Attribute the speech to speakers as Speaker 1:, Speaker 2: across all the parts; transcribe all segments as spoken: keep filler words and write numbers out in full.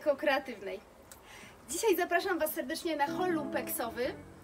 Speaker 1: ekokreatywnej. Dzisiaj zapraszam Was serdecznie na haul lumpeksowy,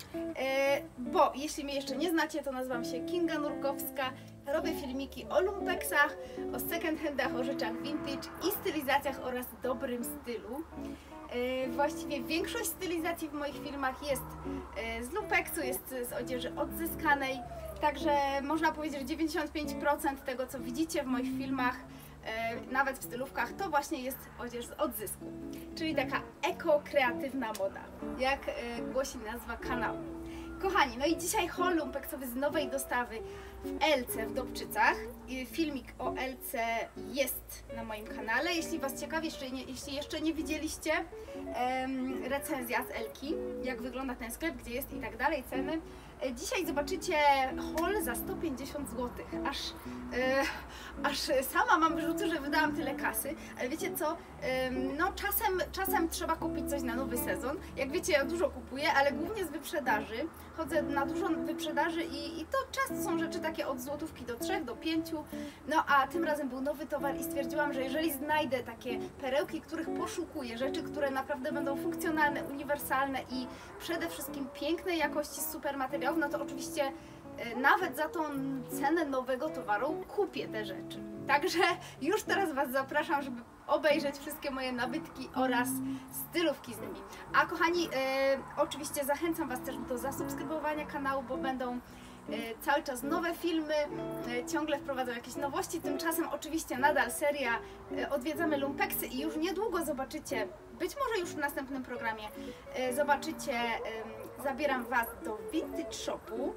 Speaker 1: bo jeśli mnie jeszcze nie znacie, to nazywam się Kinga Nurkowska. Robię filmiki o lumpeksach, o second handach, o rzeczach vintage i stylizacjach oraz dobrym stylu. Właściwie większość stylizacji w moich filmach jest z lumpeksu, jest z odzieży odzyskanej. Także można powiedzieć, że dziewięćdziesiąt pięć procent tego, co widzicie w moich filmach, nawet w stylówkach, to właśnie jest odzież z odzysku. Czyli taka eko-kreatywna moda, jak głosi nazwa kanału. Kochani, no i dzisiaj haul lumpeksowy z nowej dostawy w Elce w Dobczycach. Filmik o Elce jest na moim kanale. Jeśli Was ciekawi, jeśli, nie, jeśli jeszcze nie widzieliście, em, recenzja z Elki, jak wygląda ten sklep, gdzie jest i tak dalej, ceny. Dzisiaj zobaczycie haul za sto pięćdziesiąt złotych. Aż, e, aż sama mam wyrzuty, że wydałam tyle kasy, ale wiecie co, e, no czasem, czasem trzeba kupić coś na nowy sezon. Jak wiecie, ja dużo kupuję, ale głównie z wyprzedaży. Chodzę na dużo wyprzedaży i, i to często są rzeczy takie od złotówki do trzech, do pięciu. No a tym razem był nowy towar i stwierdziłam, że jeżeli znajdę takie perełki, których poszukuję, rzeczy, które naprawdę będą funkcjonalne, uniwersalne i przede wszystkim pięknej jakości, super materiałów, no to oczywiście e, nawet za tą cenę nowego towaru kupię te rzeczy. Także już teraz Was zapraszam, żeby obejrzeć wszystkie moje nabytki oraz stylówki z nimi. A kochani, e, oczywiście zachęcam Was też do zasubskrybowania kanału, bo będą e, cały czas nowe filmy, e, ciągle wprowadzą jakieś nowości. Tymczasem oczywiście nadal seria e, Odwiedzamy lumpeksy i już niedługo zobaczycie, być może już w następnym programie, e, zobaczycie, e, zabieram Was do vintage shopu.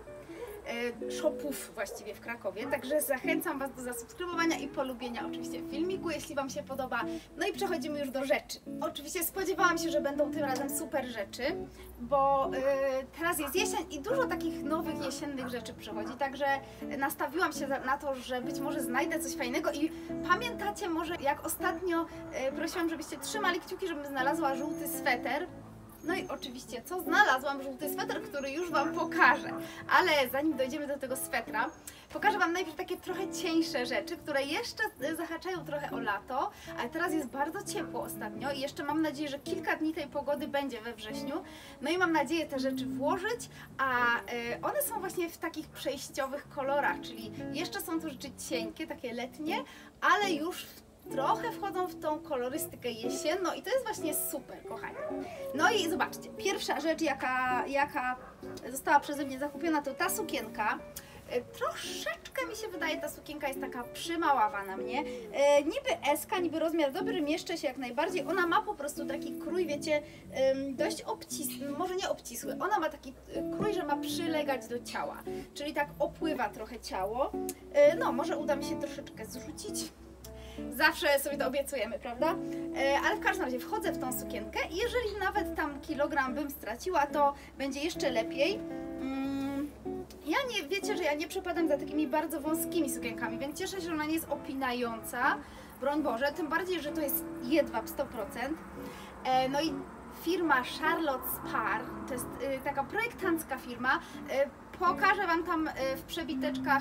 Speaker 1: Shopów właściwie w Krakowie, także zachęcam Was do zasubskrybowania i polubienia oczywiście filmiku, jeśli Wam się podoba. No i przechodzimy już do rzeczy. Oczywiście spodziewałam się, że będą tym razem super rzeczy, bo yy, teraz jest jesień i dużo takich nowych jesiennych rzeczy przychodzi, także nastawiłam się na to, że być może znajdę coś fajnego i pamiętacie może, jak ostatnio yy, prosiłam, żebyście trzymali kciuki, żebym znalazła żółty sweter. No i oczywiście, co znalazłam? Żółty sweter, który już Wam pokażę. Ale zanim dojdziemy do tego swetra, pokażę Wam najpierw takie trochę cieńsze rzeczy, które jeszcze zahaczają trochę o lato, ale teraz jest bardzo ciepło ostatnio i jeszcze mam nadzieję, że kilka dni tej pogody będzie we wrześniu. No i mam nadzieję te rzeczy włożyć, a one są właśnie w takich przejściowych kolorach, czyli jeszcze są to rzeczy cienkie, takie letnie, ale już w trochę wchodzą w tą kolorystykę jesienną i to jest właśnie super, kochani. No i zobaczcie, pierwsza rzecz, jaka, jaka została przeze mnie zakupiona, to ta sukienka. Troszeczkę mi się wydaje, ta sukienka jest taka przymaława na mnie. E, niby eska, niby rozmiar dobry, mieszczę się jak najbardziej. Ona ma po prostu taki krój, wiecie, dość obcisły, może nie obcisły. Ona ma taki krój, że ma przylegać do ciała, czyli tak opływa trochę ciało. E, no, może uda mi się troszeczkę zrzucić. Zawsze sobie to obiecujemy, prawda? E, ale w każdym razie wchodzę w tą sukienkę i jeżeli nawet tam kilogram bym straciła, to będzie jeszcze lepiej. Mm, ja nie, wiecie, że ja nie przepadam za takimi bardzo wąskimi sukienkami, więc cieszę się, że ona nie jest opinająca, broń Boże, tym bardziej, że to jest jedwab sto procent. E, no i firma Charlotte Spar, to jest y, taka projektancka firma, y, pokażę Wam tam y, w przebiteczkach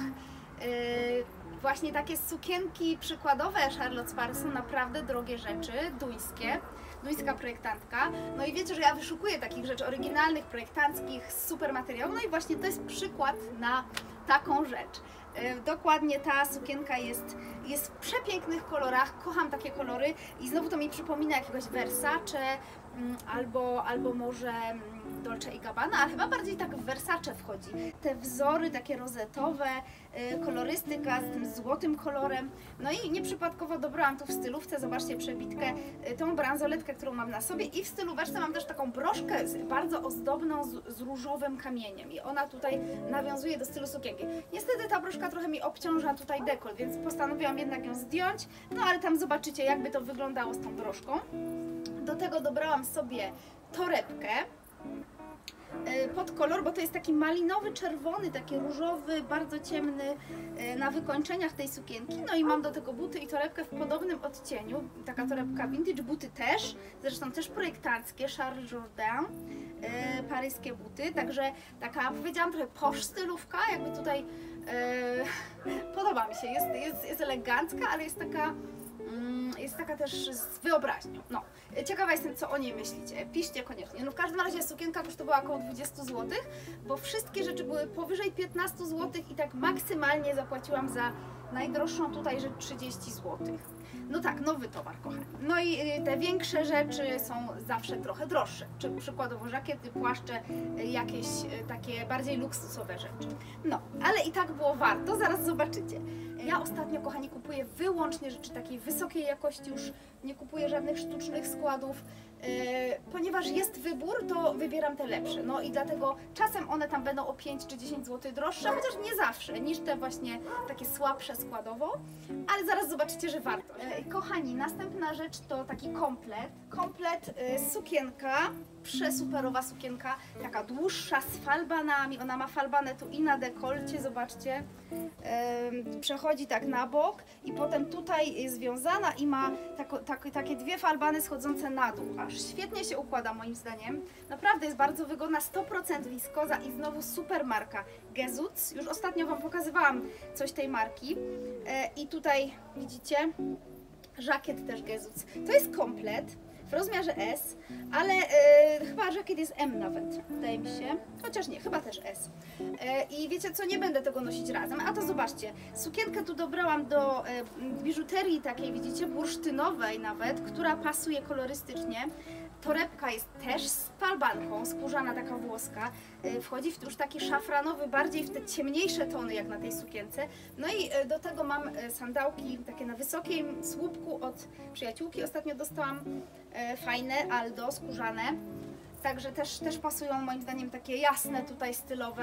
Speaker 1: y, właśnie takie sukienki przykładowe Charlotte Spar, są naprawdę drogie rzeczy, duńskie, duńska projektantka. No i wiecie, że ja wyszukuję takich rzeczy oryginalnych, projektanckich, z super materiału. No i właśnie to jest przykład na taką rzecz. Yy, dokładnie ta sukienka jest, jest w przepięknych kolorach, kocham takie kolory i znowu to mi przypomina jakiegoś Versace mm, albo, albo może Dolce i Gabbana, ale chyba bardziej tak w Versace wchodzi. Te wzory takie rozetowe, yy, kolorystyka z tym złotym kolorem. No i nieprzypadkowo dobrałam tu w stylówce, zobaczcie przebitkę, yy, tą bransoletkę, którą mam na sobie i w stylóweczce mam też taką broszkę z, bardzo ozdobną z, z różowym kamieniem i ona tutaj nawiązuje do stylu sukienki. Niestety ta broszka trochę mi obciąża tutaj dekolt, więc postanowiłam jednak ją zdjąć, no ale tam zobaczycie, jakby to wyglądało z tą broszką. Do tego dobrałam sobie torebkę pod kolor, bo to jest taki malinowy, czerwony, taki różowy, bardzo ciemny na wykończeniach tej sukienki. No i mam do tego buty i torebkę w podobnym odcieniu. Taka torebka vintage, buty też, zresztą też projektanckie, Charles Jourdain, e, paryskie buty, także taka, powiedziałam, trochę posh stylówka, jakby tutaj e, podoba mi się, jest, jest, jest elegancka, ale jest taka, mm, jest taka też z wyobraźnią. No, ciekawa jestem, co o niej myślicie. Piszcie koniecznie. No w każdym razie sukienka kosztowała około dwadzieścia złotych, bo wszystkie rzeczy były powyżej piętnaście złotych i tak maksymalnie zapłaciłam za najdroższą tutaj rzecz trzydzieści złotych. No tak, nowy towar, kochani. No i te większe rzeczy są zawsze trochę droższe. Czy przykładowo żakiety, płaszcze, jakieś takie bardziej luksusowe rzeczy. No, ale i tak było warto, zaraz zobaczycie. Ja ostatnio, kochani, kupuję wyłącznie rzeczy takiej wysokiej jakości, już nie kupuję żadnych sztucznych składów. Yy, ponieważ jest wybór, to wybieram te lepsze. No i dlatego czasem one tam będą o pięć czy dziesięć złotych droższe, chociaż nie zawsze, niż te właśnie takie słabsze składowo. Ale zaraz zobaczycie, że warto. Yy, kochani, następna rzecz to taki komplet. Komplet yy, sukienka, przesuperowa sukienka, taka dłuższa z falbanami. Ona ma falbanę tu i na dekolcie, zobaczcie. Yy, przechodzi tak na bok i potem tutaj jest związana i ma tako, tak, takie dwie falbany schodzące na dół. Aż świetnie się układa moim zdaniem. Naprawdę jest bardzo wygodna, sto procent wiskoza i znowu super marka Gezuc. Już ostatnio Wam pokazywałam coś tej marki. Yy, I tutaj widzicie, żakiet też Gezuc. To jest komplet w rozmiarze S, ale e, chyba żakiet jest M nawet, wydaje mi się, chociaż nie, chyba też S. E, I wiecie co, nie będę tego nosić razem, a to zobaczcie, sukienkę tu dobrałam do e, biżuterii takiej, widzicie, bursztynowej nawet, która pasuje kolorystycznie. Torebka jest też z falbanką, skórzana taka włoska, wchodzi w już taki szafranowy, bardziej w te ciemniejsze tony jak na tej sukience. No i do tego mam sandałki takie na wysokim słupku od przyjaciółki, ostatnio dostałam fajne, Aldo, skórzane. Także też, też pasują moim zdaniem takie jasne tutaj stylowe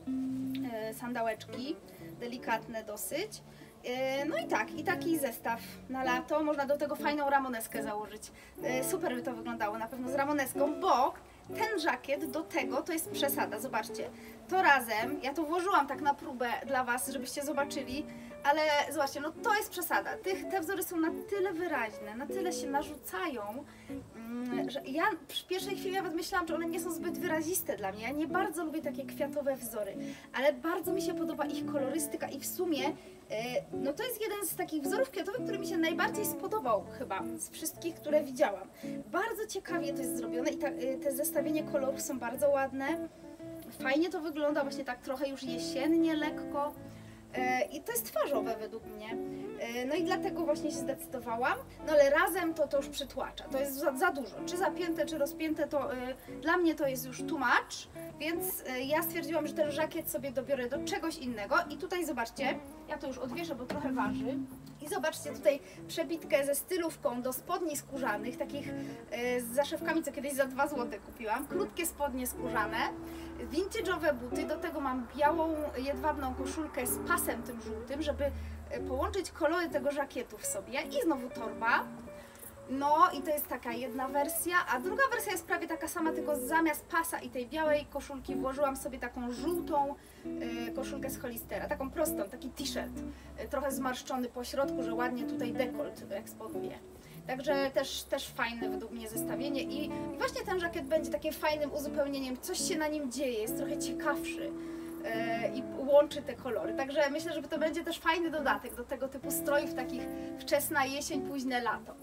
Speaker 1: sandałeczki, delikatne dosyć. No i tak, i taki zestaw na lato, można do tego fajną ramoneskę założyć. Super by to wyglądało na pewno z ramoneską, bo ten żakiet do tego to jest przesada, zobaczcie. To razem, ja to włożyłam tak na próbę dla Was, żebyście zobaczyli, ale zobaczcie, no to jest przesada. Tych, te wzory są na tyle wyraźne, na tyle się narzucają, że ja przy pierwszej chwili nawet myślałam, że one nie są zbyt wyraziste dla mnie. Ja nie bardzo lubię takie kwiatowe wzory, ale bardzo mi się podoba ich kolorystyka i w sumie no to jest jeden z takich wzorów kwiatowych, który mi się najbardziej spodobał chyba z wszystkich, które widziałam. Bardzo ciekawie to jest zrobione i ta, te zestawienie kolorów są bardzo ładne. Fajnie to wygląda, właśnie tak trochę już jesiennie, lekko. I to jest twarzowe według mnie. No i dlatego właśnie się zdecydowałam. No ale razem to, to już przytłacza. To jest za, za dużo. Czy zapięte, czy rozpięte, to y, dla mnie to jest już too much. Więc y, ja stwierdziłam, że ten żakiet sobie dobiorę do czegoś innego. I tutaj zobaczcie, ja to już odwieszę, bo trochę waży. I zobaczcie tutaj przebitkę ze stylówką do spodni skórzanych, takich y, z zaszewkami, co kiedyś za dwa złote kupiłam. Krótkie spodnie skórzane, vintage'owe buty, do tego mam białą, jedwabną koszulkę z pasem tym żółtym, żeby połączyć kolory tego żakietu w sobie i znowu torba. No i to jest taka jedna wersja, a druga wersja jest prawie taka sama, tylko zamiast pasa i tej białej koszulki włożyłam sobie taką żółtą y, koszulkę z Hollistera, taką prostą, taki t-shirt, y, trochę zmarszczony po środku, że ładnie tutaj dekolt eksponuje. Także też, też fajne według mnie zestawienie i, i właśnie ten żakiet będzie takim fajnym uzupełnieniem, coś się na nim dzieje, jest trochę ciekawszy i łączy te kolory. Także myślę, że to będzie też fajny dodatek do tego typu strojów, takich wczesna jesień, późne lato.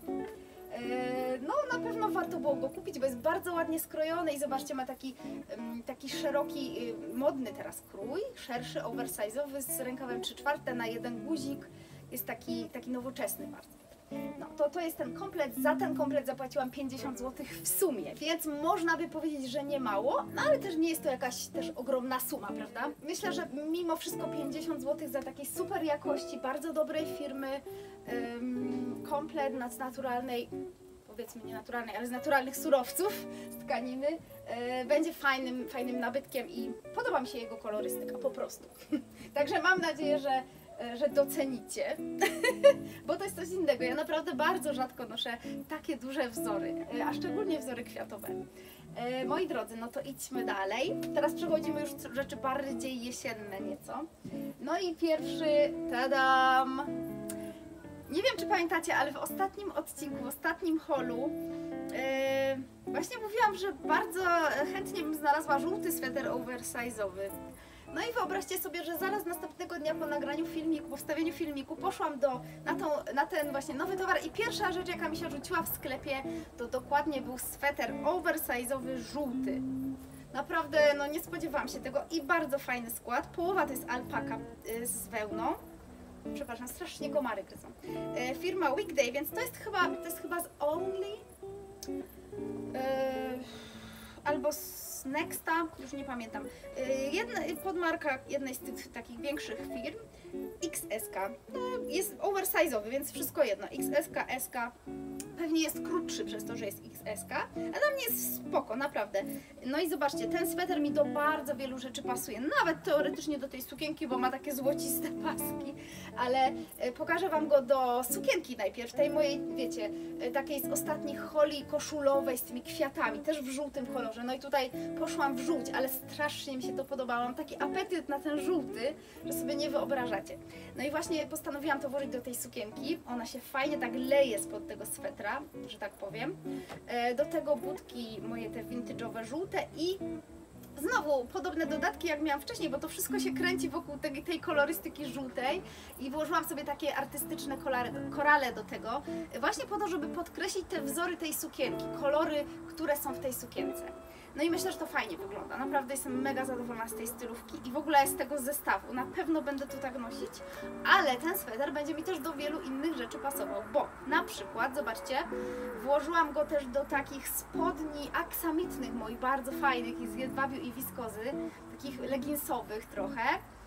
Speaker 1: No na pewno warto było go kupić, bo jest bardzo ładnie skrojony i zobaczcie, ma taki, taki szeroki, modny teraz krój, szerszy, oversize'owy z rękawem trzy czwarte na jeden guzik. Jest taki, taki nowoczesny bardzo. No to, to jest ten komplet, za ten komplet zapłaciłam pięćdziesiąt złotych w sumie, więc można by powiedzieć, że nie mało, no ale też nie jest to jakaś też ogromna suma, prawda? Myślę, że mimo wszystko pięćdziesiąt złotych za takiej super jakości, bardzo dobrej firmy, ym, komplet z naturalnej, powiedzmy nie naturalnej, ale z naturalnych surowców, z tkaniny, yy, będzie fajnym, fajnym nabytkiem i podoba mi się jego kolorystyka po prostu. Także mam nadzieję, że że docenicie, bo to jest coś innego. Ja naprawdę bardzo rzadko noszę takie duże wzory, a szczególnie wzory kwiatowe. E, moi drodzy, no to idźmy dalej. Teraz przechodzimy już do rzeczy bardziej jesienne nieco. No i pierwszy, tadam! Nie wiem, czy pamiętacie, ale w ostatnim odcinku, w ostatnim holu e, właśnie mówiłam, że bardzo chętnie bym znalazła żółty sweter oversize'owy. No i wyobraźcie sobie, że zaraz następnego dnia dnia po nagraniu filmiku, po wstawieniu filmiku poszłam do, na, tą, na ten właśnie nowy towar i pierwsza rzecz, jaka mi się rzuciła w sklepie, to dokładnie był sweter oversize'owy żółty. Naprawdę, no nie spodziewałam się tego i bardzo fajny skład. Połowa to jest alpaka y, z wełną. Przepraszam, strasznie komary gryzą. Y, firma Weekday, więc to jest chyba, to jest chyba z Only y, albo z Nexta, już nie pamiętam. Y, jedna, podmarka jednej z tych takich większych firm. X S K. No, jest oversize'owy, więc wszystko jedno. X S K, S K. Pewnie jest krótszy przez to, że jest X S K, a dla mnie jest spoko, naprawdę. No i zobaczcie, ten sweter mi do bardzo wielu rzeczy pasuje, nawet teoretycznie do tej sukienki, bo ma takie złociste paski, ale pokażę Wam go do sukienki najpierw, tej mojej, wiecie, takiej z ostatnich holi koszulowej z tymi kwiatami, też w żółtym kolorze. No i tutaj poszłam w żółć, ale strasznie mi się to podobało, mam taki apetyt na ten żółty, że sobie nie wyobrażacie. No i właśnie postanowiłam to włożyć do tej sukienki, ona się fajnie tak leje spod tego swetra, że tak powiem. Do tego butki moje te vintage'owe żółte i znowu podobne dodatki jak miałam wcześniej, bo to wszystko się kręci wokół tej, tej kolorystyki żółtej i włożyłam sobie takie artystyczne kolary, korale do tego, właśnie po to, żeby podkreślić te wzory tej sukienki, kolory, które są w tej sukience. No i myślę, że to fajnie wygląda. Naprawdę jestem mega zadowolona z tej stylówki i w ogóle z tego zestawu. Na pewno będę to tak nosić, ale ten sweter będzie mi też do wielu innych rzeczy pasował, bo na przykład, zobaczcie, włożyłam go też do takich spodni aksamitnych moich, bardzo fajnych i z jedwabiu i wiskozy, takich leginsowych trochę.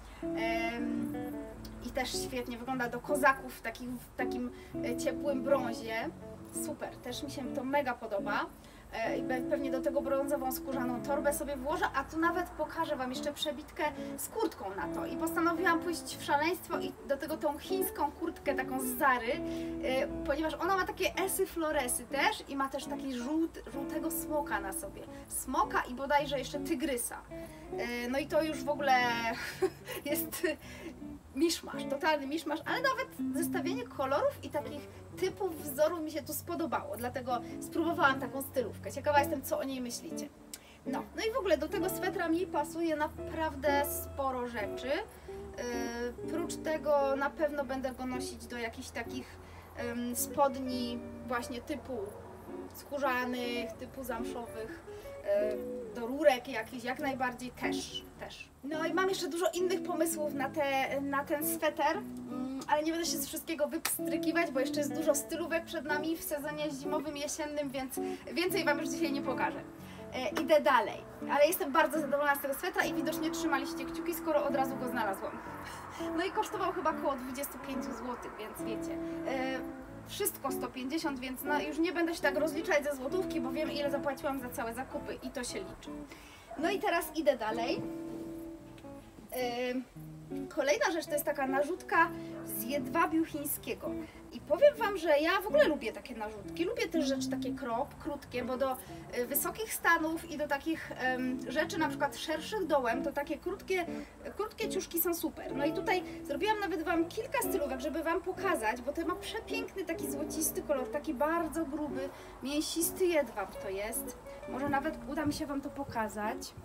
Speaker 1: Ym, I też świetnie wygląda do kozaków w takim, w takim ciepłym brązie. Super, też mi się to mega podoba. I pewnie do tego brązową skórzaną torbę sobie włożę, a tu nawet pokażę Wam jeszcze przebitkę z kurtką na to. I postanowiłam pójść w szaleństwo i do tego tą chińską kurtkę taką z Zary, ponieważ ona ma takie esy floresy też i ma też taki żółt, żółtego smoka na sobie. Smoka i bodajże jeszcze tygrysa. No i to już w ogóle jest miszmasz, totalny miszmasz, ale nawet zestawienie kolorów i takich typów wzorów mi się tu spodobało, dlatego spróbowałam taką stylówkę. Ciekawa jestem, co o niej myślicie. No, no i w ogóle do tego swetra mi pasuje naprawdę sporo rzeczy. Yy, prócz tego na pewno będę go nosić do jakichś takich yy, spodni właśnie typu skórzanych, typu zamszowych, yy, do rurek jakichś, jak najbardziej też, też. No i mam jeszcze dużo innych pomysłów na, te, na ten sweter, ale nie będę się z wszystkiego wypstrykiwać, bo jeszcze jest dużo stylówek przed nami w sezonie zimowym, jesiennym, więc więcej Wam już dzisiaj nie pokażę. E, idę dalej, ale jestem bardzo zadowolona z tego swetra i widocznie trzymaliście kciuki, skoro od razu go znalazłam. No i kosztował chyba około dwadzieścia pięć złotych, więc wiecie, e, wszystko sto pięćdziesiąt, więc no, już nie będę się tak rozliczać ze złotówki, bo wiem, ile zapłaciłam za całe zakupy i to się liczy. No i teraz idę dalej. Kolejna rzecz to jest taka narzutka z jedwabiu chińskiego i powiem Wam, że ja w ogóle lubię takie narzutki, lubię też rzeczy takie crop, krótkie, bo do wysokich stanów i do takich um, rzeczy na przykład szerszych dołem, to takie krótkie, krótkie ciuszki są super. No i tutaj zrobiłam nawet Wam kilka stylówek, żeby Wam pokazać, bo to ma przepiękny taki złocisty kolor, taki bardzo gruby, mięsisty jedwab to jest. Może nawet uda mi się Wam to pokazać.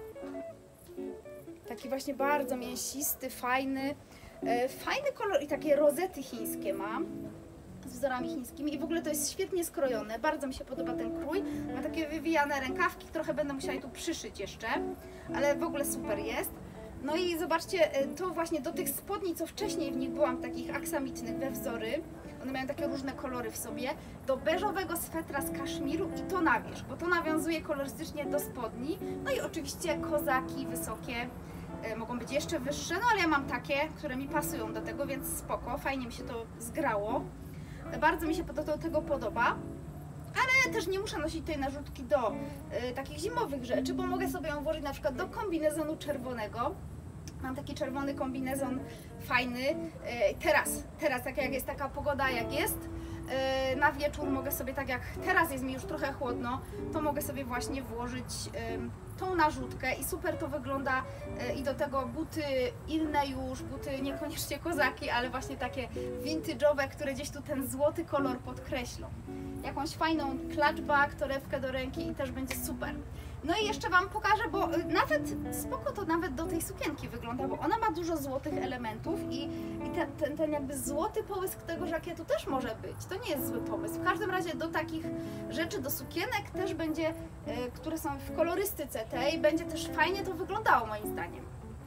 Speaker 1: Taki właśnie bardzo mięsisty, fajny, e, fajny kolor i takie rozety chińskie ma z wzorami chińskimi i w ogóle to jest świetnie skrojone, bardzo mi się podoba ten krój, ma takie wywijane rękawki, trochę będę musiała je tu przyszyć jeszcze, ale w ogóle super jest. No i zobaczcie, to właśnie do tych spodni, co wcześniej w nich byłam, takich aksamitnych we wzory, one mają takie różne kolory w sobie, do beżowego swetra z kaszmiru i to na wierzch, bo to nawiązuje kolorystycznie do spodni, no i oczywiście kozaki wysokie, mogą być jeszcze wyższe, no ale ja mam takie, które mi pasują do tego, więc spoko, fajnie mi się to zgrało. Bardzo mi się do, do tego podoba, ale też nie muszę nosić tej narzutki do y, takich zimowych rzeczy, bo mogę sobie ją włożyć na przykład do kombinezonu czerwonego. Mam taki czerwony kombinezon fajny, y, teraz, teraz tak jak jest taka pogoda jak jest, y, na wieczór mogę sobie, tak jak teraz jest mi już trochę chłodno, to mogę sobie właśnie włożyć y, tą narzutkę i super to wygląda i do tego buty inne już, buty niekoniecznie kozaki, ale właśnie takie vintage'owe, które gdzieś tu ten złoty kolor podkreślą. Jakąś fajną clutchbag, torebkę do ręki i też będzie super. No i jeszcze Wam pokażę, bo nawet spoko to nawet do tej sukienki wygląda, bo ona ma dużo złotych elementów i, i ten, ten, ten jakby złoty połysk tego żakietu też może być. To nie jest zły pomysł. W każdym razie do takich rzeczy, do sukienek też będzie, y, które są w kolorystyce tej, będzie też fajnie to wyglądało moim zdaniem.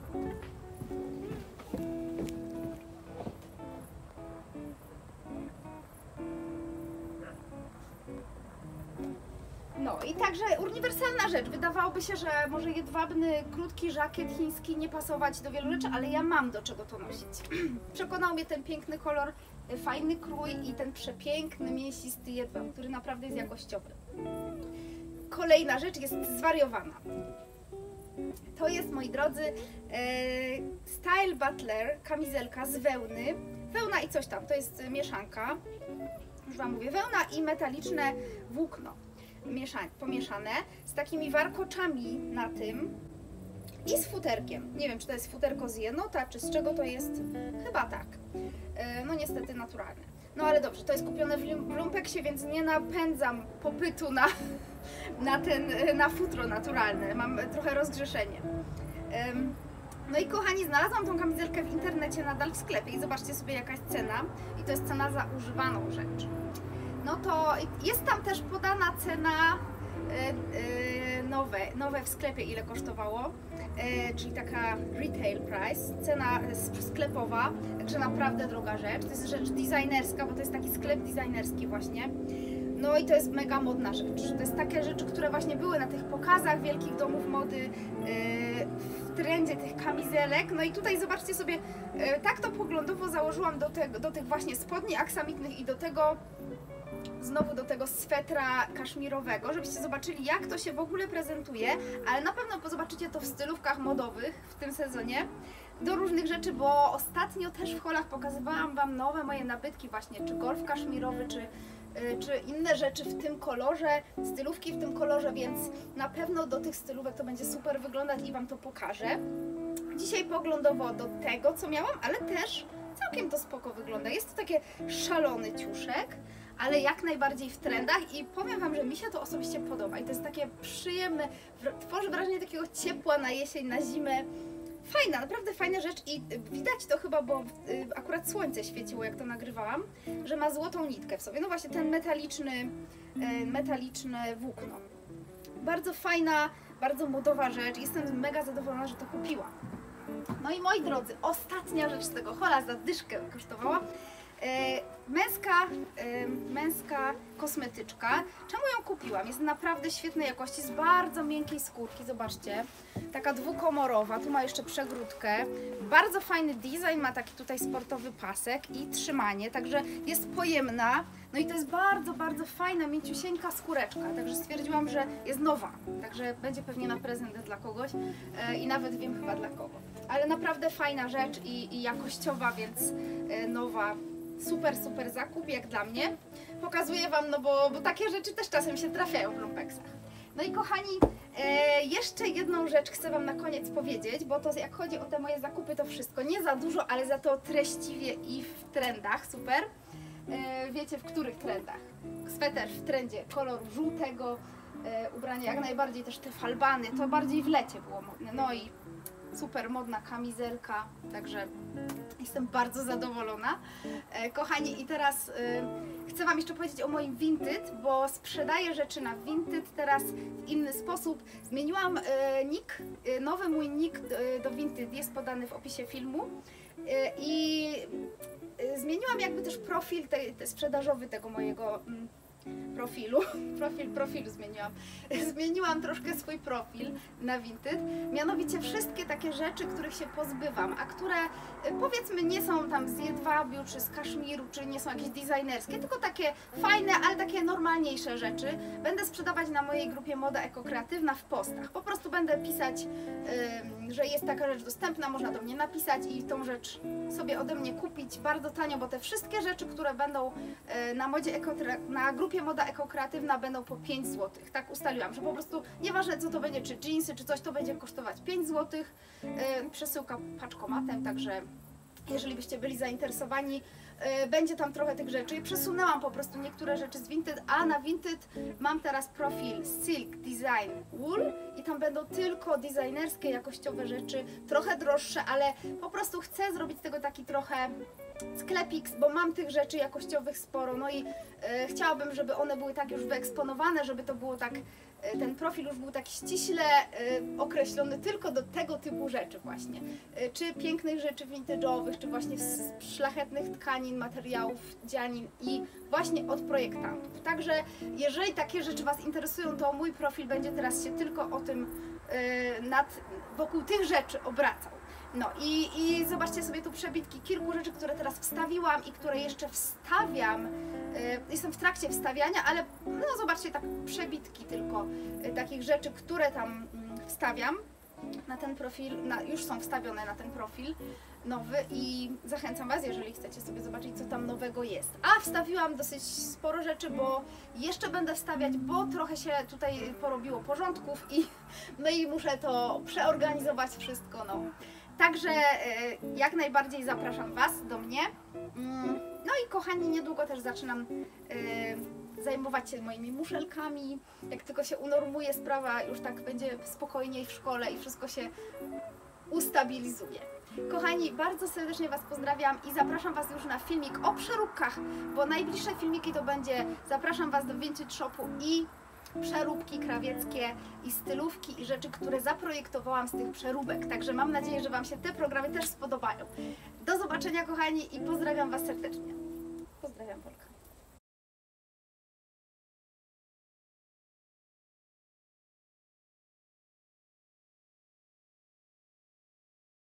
Speaker 1: No i także uniwersalna rzecz. Wydawałoby się, że może jedwabny, krótki żakiet chiński nie pasować do wielu rzeczy, ale ja mam do czego to nosić. Przekonał mnie ten piękny kolor, fajny krój i ten przepiękny, mięsisty jedwab, który naprawdę jest jakościowy. Kolejna rzecz jest zwariowana. To jest, moi drodzy, e, Style Butler, kamizelka z wełny. Wełna i coś tam, to jest mieszanka. Już Wam mówię, wełna i metaliczne włókno. Pomieszane z takimi warkoczami na tym i z futerkiem. Nie wiem, czy to jest futerko z jenota, czy z czego to jest. Chyba tak. No niestety naturalne. No ale dobrze, to jest kupione w lumpeksie, więc nie napędzam popytu na, na, ten, na futro naturalne. Mam trochę rozgrzeszenie. No i kochani, znalazłam tą kamizelkę w internecie nadal w sklepie i zobaczcie sobie jaka jest cena. I to jest cena za używaną rzecz. No to jest tam też podana cena yy, yy, nowe, nowe w sklepie, ile kosztowało, yy, czyli taka retail price, cena sklepowa, także naprawdę droga rzecz. To jest rzecz designerska, bo to jest taki sklep designerski właśnie. No i to jest mega modna rzecz. To jest takie rzeczy, które właśnie były na tych pokazach wielkich domów mody, yy, w trendzie tych kamizelek. No i tutaj zobaczcie sobie, yy, tak to poglądowo założyłam do, te, do tych właśnie spodni aksamitnych i do tego znowu do tego swetra kaszmirowego, żebyście zobaczyli, jak to się w ogóle prezentuje, ale na pewno zobaczycie to w stylówkach modowych w tym sezonie do różnych rzeczy, bo ostatnio też w haulach pokazywałam Wam nowe moje nabytki właśnie, czy golf kaszmirowy, czy, czy inne rzeczy w tym kolorze, stylówki w tym kolorze, więc na pewno do tych stylówek to będzie super wyglądać i Wam to pokażę. Dzisiaj poglądowo do tego, co miałam, ale też całkiem to spoko wygląda. Jest to takie szalony ciuszek, ale jak najbardziej w trendach i powiem Wam, że mi się to osobiście podoba i to jest takie przyjemne, tworzy wrażenie takiego ciepła na jesień, na zimę. Fajna, naprawdę fajna rzecz i widać to chyba, bo akurat słońce świeciło, jak to nagrywałam, że ma złotą nitkę w sobie. No właśnie ten metaliczny, metaliczne włókno. Bardzo fajna, bardzo modowa rzecz. Jestem mega zadowolona, że to kupiłam. No i moi drodzy, ostatnia rzecz z tego haula, za dyszkę kosztowała. E, męska, e, męska kosmetyczka. Czemu ją kupiłam? Jest naprawdę świetnej jakości, z bardzo miękkiej skórki, zobaczcie. Taka dwukomorowa, tu ma jeszcze przegródkę. Bardzo fajny design, ma taki tutaj sportowy pasek i trzymanie, także jest pojemna. No i to jest bardzo, bardzo fajna, mięciusieńka skóreczka, także stwierdziłam, że jest nowa. Także będzie pewnie na prezent dla kogoś e, i nawet wiem chyba dla kogo. Ale naprawdę fajna rzecz i, i jakościowa, więc e, nowa. Super, super zakup, jak dla mnie. Pokazuję Wam, no bo, bo takie rzeczy też czasem się trafiają w lumpeksach. No i kochani, e, jeszcze jedną rzecz chcę Wam na koniec powiedzieć, bo to jak chodzi o te moje zakupy, to wszystko. Nie za dużo, ale za to treściwie i w trendach, super. E, wiecie, w których trendach? Sweter w trendzie koloru żółtego, e, ubranie jak najbardziej też te falbany, to bardziej w lecie było modne. No i super modna kamizelka, także jestem bardzo zadowolona. E, kochani, i teraz e, chcę Wam jeszcze powiedzieć o moim Vinted, bo sprzedaję rzeczy na Vinted teraz w inny sposób. Zmieniłam e, nick, e, nowy mój nick e, do Vinted jest podany w opisie filmu e, i e, zmieniłam jakby też profil te, te sprzedażowy tego mojego mm, profilu, profil profilu zmieniłam. Zmieniłam troszkę swój profil na Vinted, mianowicie wszystkie takie rzeczy, których się pozbywam, a które powiedzmy nie są tam z jedwabiu, czy z kaszmiru, czy nie są jakieś designerskie, tylko takie fajne, ale takie normalniejsze rzeczy, będę sprzedawać na mojej grupie Moda Ekokreatywna w postach. Po prostu będę pisać, yy, że jest taka rzecz dostępna, można do mnie napisać i tą rzecz sobie ode mnie kupić bardzo tanio, bo te wszystkie rzeczy, które będą yy, na modzie eko, na grupie Moda Ekokreatywna będą po pięć złotych. Tak ustaliłam, że po prostu nieważne co to będzie, czy jeansy, czy coś, to będzie kosztować pięć złotych. Yy, przesyłka paczkomatem, także jeżeli byście byli zainteresowani. Będzie tam trochę tych rzeczy i przesunęłam po prostu niektóre rzeczy z Vinted, a na Vinted mam teraz profil Silk Design Wool i tam będą tylko designerskie, jakościowe rzeczy, trochę droższe, ale po prostu chcę zrobić z tego taki trochę sklepik, bo mam tych rzeczy jakościowych sporo, no i e, chciałabym, żeby one były tak już wyeksponowane, żeby to było tak, e, ten profil już był tak ściśle e, określony tylko do tego typu rzeczy właśnie, e, czy pięknych rzeczy vintage'owych, czy właśnie z szlachetnych tkanin, materiałów, dzianin i właśnie od projektantów. Także jeżeli takie rzeczy Was interesują, to mój profil będzie teraz się tylko o tym, e, nad, wokół tych rzeczy obracał. No i, i zobaczcie sobie tu przebitki kilku rzeczy, które teraz wstawiłam i które jeszcze wstawiam. Y, jestem w trakcie wstawiania, ale no zobaczcie, tak przebitki tylko y, takich rzeczy, które tam y, wstawiam na ten profil, na, już są wstawione na ten profil nowy i zachęcam Was, jeżeli chcecie sobie zobaczyć, co tam nowego jest. A wstawiłam dosyć sporo rzeczy, bo jeszcze będę wstawiać, bo trochę się tutaj porobiło porządków i, no i muszę to przeorganizować wszystko, no. Także jak najbardziej zapraszam Was do mnie. No i kochani, niedługo też zaczynam zajmować się moimi muszelkami. Jak tylko się unormuje sprawa, już tak będzie spokojniej w szkole i wszystko się ustabilizuje. Kochani, bardzo serdecznie Was pozdrawiam i zapraszam Was już na filmik o przeróbkach, bo najbliższe filmiki to będzie, zapraszam Was do Vintage Shopu i przeróbki krawieckie i stylówki i rzeczy, które zaprojektowałam z tych przeróbek. Także mam nadzieję, że Wam się te programy też spodobają. Do zobaczenia, kochani, i pozdrawiam Was serdecznie. Pozdrawiam, Polka.